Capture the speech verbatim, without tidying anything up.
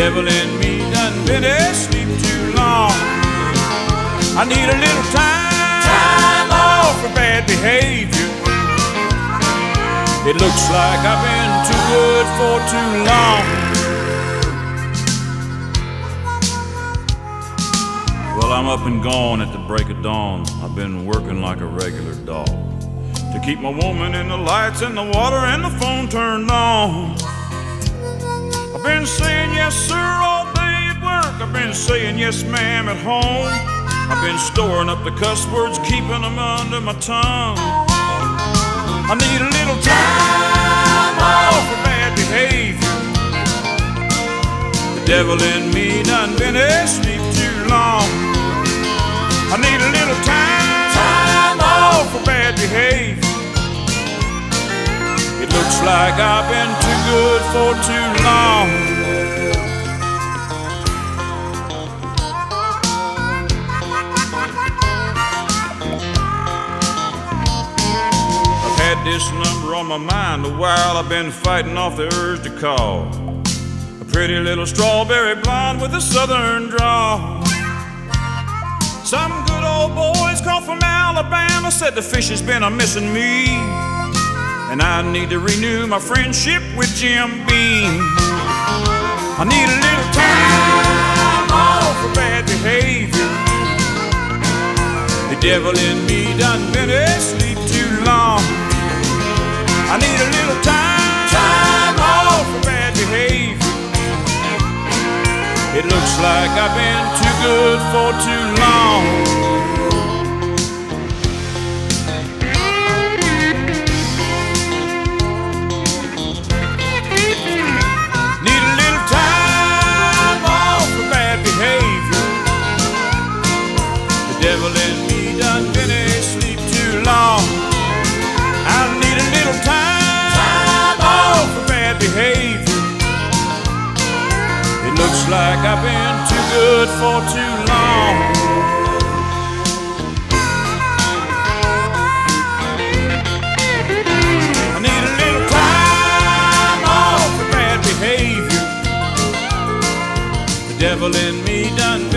devil in me done been asleep too long. I need a little time, time off for bad behavior. It looks like I've been too good for too long. Well, I'm up and gone at the break of dawn. I've been working like a regular dog to keep my woman and the lights and the water and the phone turned on. I've been saying yes sir all day at work. I've been saying yes ma'am at home. I've been storing up the cuss words, keeping them under my tongue. I need a little time off for bad behavior. The devil in me done been asleep too long. I need a little time, time off for bad behavior. It looks like I've been too good for too long. I've had this number on my mind a while. I've been fighting off the urge to call. A pretty little strawberry blonde with a southern drawl. Some good old boys called from Alabama, said the fish has been a-missing me, and I need to renew my friendship with Jim Beam. I need a little time off for bad behavior. The devil in me done been asleep too long. I need a little time, time off for bad behavior. It looks like I've been too good for too long. Need a little time off for bad behavior. The devil in me done been asleep too long. I need a little time, time off for bad behavior. Looks like I've been too good for too long. I need a little time off for bad behavior. The devil in me done